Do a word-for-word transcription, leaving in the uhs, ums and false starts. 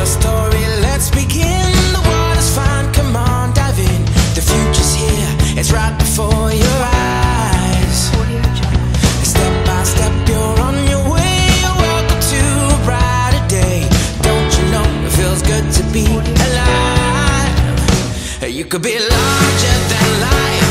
story, let's begin. The water's fine, come on, dive in. The future's here, it's right before your eyes. Step by step, you're on your way. Welcome to a brighter day. Don't you know it feels good to be alive? You could be larger than life.